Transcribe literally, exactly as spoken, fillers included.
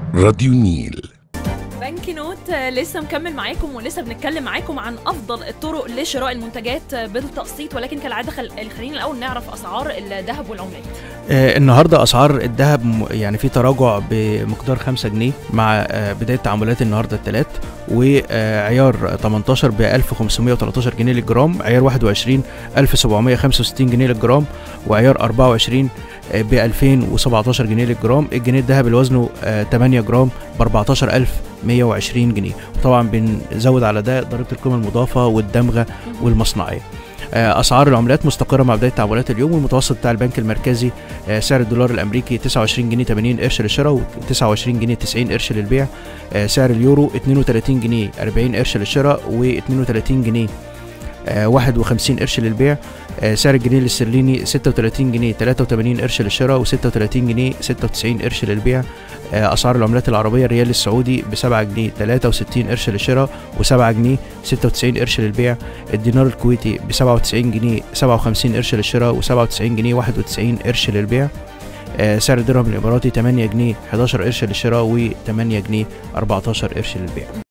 راديو النيل. بنك نوت لسه مكمل معاكم ولسه بنتكلم معاكم عن افضل الطرق لشراء المنتجات بالتقسيط، ولكن كالعاده خل... خلينا الاول نعرف اسعار الذهب والعملات. آه النهارده اسعار الذهب يعني في تراجع بمقدار خمسة جنيه مع آه بدايه تعاملات النهارده الثلاث، وعيار تمنتاشر ب ألف وخمسمائة وثلاثة عشر جنيه للجرام، عيار واحد وعشرين ألف وسبعمائة وخمسة وستين جنيه للجرام، وعيار أربعة وعشرين ب ألفين وسبعة عشر جنيه للجرام. الجنيه الذهب اللي وزنه آه ثمانية جرام ب أربعة عشر ألف ومائة وعشرين جنيه، وطبعا بنزود على ده ضريبه القيمه المضافه والدمغه والمصنعيه. اسعار العملات مستقره مع بدايه تعاملات اليوم، والمتوسط بتاع البنك المركزي سعر الدولار الامريكي تسعة وعشرين جنيه ثمانين قرش للشراء وتسعة وعشرين جنيه تسعين قرش للبيع. سعر اليورو اثنين وثلاثين جنيه أربعين قرش للشراء واثنين وثلاثين جنيه واحد وخمسين قرش للبيع. سعر الجنيه الاسترليني ستة وثلاثين جنيه ثلاثة وثمانين قرش للشراء و36 جنيه ستة وتسعين قرش للبيع. اسعار العملات العربيه الريال السعودي ب سبعة جنيه ثلاثة وستين قرش للشراء و7 جنيه ستة وتسعين قرش للبيع. الدينار الكويتي ب سبعة وتسعين جنيه سبعة وخمسين قرش للشراء و97 جنيه واحد وتسعين قرش للبيع. سعر الدرهم الاماراتي ثمانية جنيه أحد عشر قرش للشراء و8 جنيه أربعة عشر قرش للبيع.